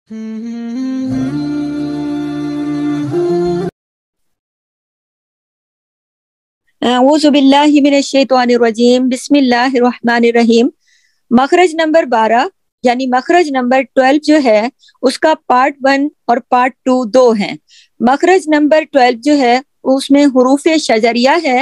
औज़ु बिल्लाहि मिनश शैतानिर रजीम, बिस्मिल्लाहिर रहमानिर रहीम। मखरज नंबर 12 यानी मखरज नंबर 12 जो है उसका पार्ट 1 और पार्ट 2 दो हैं। मखरज नंबर 12 जो है उसमें हुरूफ शजरिया है।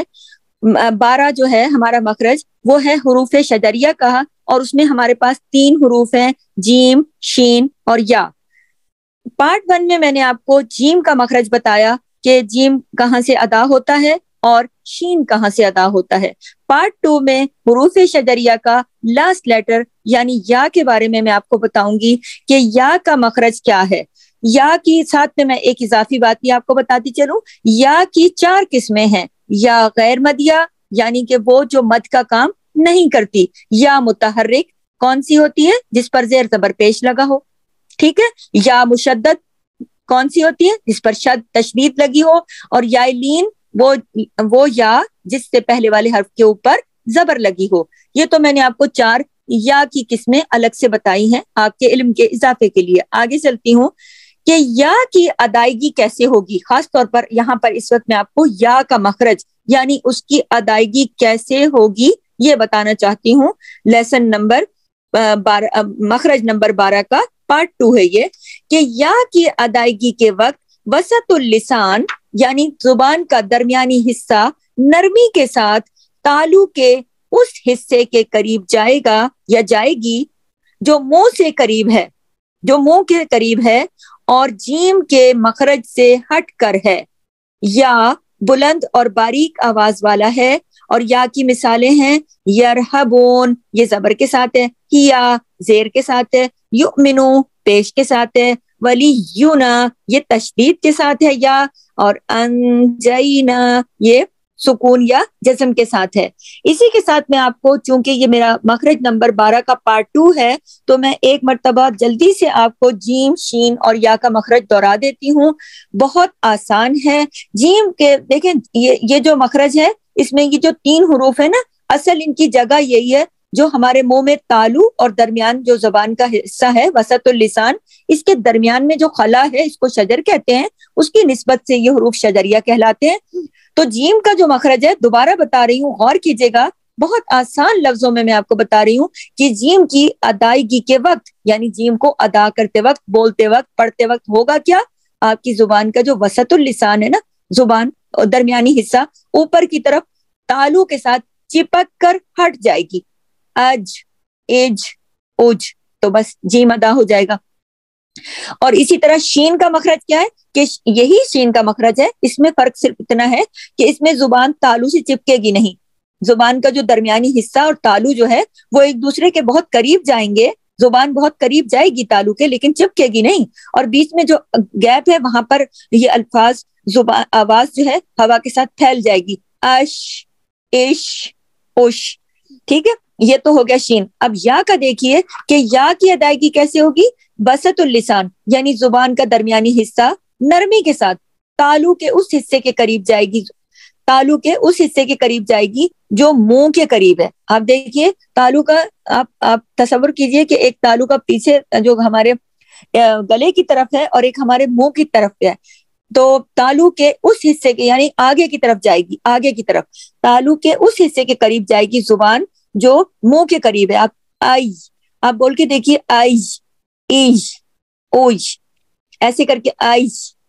12 जो है हमारा मखरज वो है हुरूफ शजरिया का, और उसमें हमारे पास 3 हुरूफ हैं, जीम, शीन और या। पार्ट 1 में मैंने आपको जीम का मखरज बताया कि जीम कहाँ से अदा होता है और शीन कहाँ से अदा होता है। पार्ट 2 में हुरूफ शजरिया का लास्ट लेटर यानी या के बारे में मैं आपको बताऊंगी कि या का मखरज क्या है। या की साथ में मैं एक इजाफी बात भी आपको बताती चलूं, या की 4 किस्में हैं। या गैर मदिया यानी कि वो जो मद का काम नहीं करती। या मुतहर्रिक कौन सी होती है, जिस पर जेर जबर पेश लगा हो, ठीक है। या मुशद्दद कौन सी होती है, जिस पर शद तशदीद लगी हो। और या लीन वो या जिससे पहले वाले हर्फ के ऊपर जबर लगी हो। ये तो मैंने आपको 4 या की किस्में अलग से बताई हैं आपके इल्म के इजाफे के लिए। आगे चलती हूँ कि या की अदायगी कैसे होगी। खास तौर पर यहाँ पर इस वक्त मैं आपको या का मखरज यानी उसकी अदायगी कैसे होगी ये बताना चाहती हूँ। लेसन नंबर 12 मखरज नंबर 12 का पार्ट 2 है ये, कि या की अदायगी के वक्त वसतुल लिसान यानी जुबान का दरमियानी हिस्सा नरमी के साथ तालु के उस हिस्से के करीब जाएगा या जाएगी जो मुंह से करीब है, जो मुंह के करीब है और जीम के मखरज से हट कर है। या बुलंद और बारीक आवाज वाला है। और या की मिसालें हैं यरहबून ये जबर के साथ है, हिया जेर के साथ है, युमिनु पेश के साथ है, वली यूना ये तशदीद के साथ है या, और अंजैना ये सुकून या जज्म के साथ है। इसी के साथ मैं आपको, चूंकि ये मेरा मखरज नंबर 12 का पार्ट 2 है, तो मैं एक मर्तबा जल्दी से आपको जीम, शीन और या का मखरज दोहरा देती हूँ। बहुत आसान है। जीम के देखें, ये जो मखरज है इसमें ये जो 3 हुरूफ है ना, असल इनकी जगह यही है जो हमारे मुंह में तालु और दरमियान जो जबान का हिस्सा है वसतुल लिसान, इसके दरमियान में जो खला है इसको शजर कहते हैं, उसकी निस्बत से ये हुरूफ शजरिया कहलाते हैं। तो जीम का जो मखरज है, दोबारा बता रही हूँ, गौर कीजिएगा, बहुत आसान लफ्जों में मैं आपको बता रही हूँ कि जीम की अदायगी के वक्त यानी जीम को अदा करते वक्त, बोलते वक्त, पढ़ते वक्त होगा क्या, आपकी जुबान का जो वसतुल लिसान है ना, जुबान और दरमियानी हिस्सा ऊपर की तरफ तालु के साथ चिपक कर हट जाएगी। अज, एज, उज, तो बस जीम अदा हो जाएगा। और इसी तरह शीन का मखरज क्या है कि यही शीन का मखरज है, इसमें फर्क सिर्फ इतना है कि इसमें जुबान तालु से चिपकेगी नहीं। जुबान का जो दरमियानी हिस्सा और तालु जो है वो एक दूसरे के बहुत करीब जाएंगे, जुबान बहुत करीब जाएगी तालु के, लेकिन चिपकेगी नहीं। और बीच में जो गैप है वहां पर ये अल्फाज, जुबान, आवाज जो है हवा के साथ फैल जाएगी। अश, इश, उश, ठीक है। ये तो हो गया शीन। अब या का देखिए कि या की अदायगी कैसे होगी। बसतुल लिसान यानी जुबान का दरमियानी हिस्सा नरमी के साथ तालु के उस हिस्से के करीब जाएगी, तालु के उस हिस्से के करीब जाएगी जो मुंह के करीब है। आप देखिए तालु का, आप तसव्वुर कीजिए कि एक तालु का पीछे जो हमारे गले की तरफ है और एक हमारे मुंह की तरफ है, तो तालु के उस हिस्से के यानी आगे की तरफ जाएगी, आगे की तरफ तालु के उस हिस्से के करीब जाएगी जुबान जो मुंह के करीब है। आप बोल के देखिए, आई, इज, ओज, ऐसे करके आई,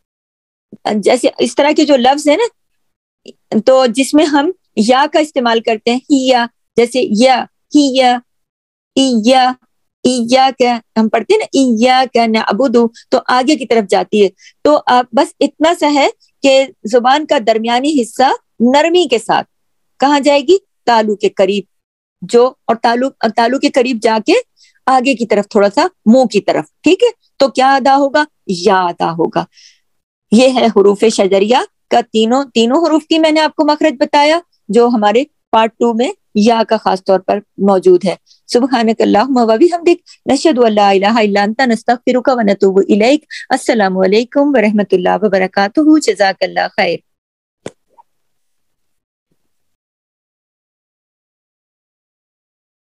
जैसे इस तरह के जो लफ्ज है ना, तो जिसमें हम या का इस्तेमाल करते हैं, हिया, जैसे या, हिया, इया, इया का हम पढ़ते हैं ना, इया का नअबुदु, तो आगे की तरफ जाती है। तो आप बस इतना सा है कि जुबान का दरमियानी हिस्सा नरमी के साथ कहाँ जाएगी, तालु के करीब, जो और तालु के करीब जाके आगे की तरफ थोड़ा सा मुंह की तरफ, ठीक है। तो क्या अदा होगा, या अदा होगा। ये है हुरूफ शजरिया का तीनों हुरूफ की मैंने आपको मखरज बताया जो हमारे पार्ट 2 में या का खास तौर पर मौजूद है। सुब्हानकल्लाहुम्मा व बिहम्दिक नशहदु अल्ला इलाहा इल्ला अंता नस्तगफिरुका व नतूबु इलैक। अस्सलामु अलैकुम व रहमतुल्लाहि व बरकातुहू। जज़ाकल्लाह खैर।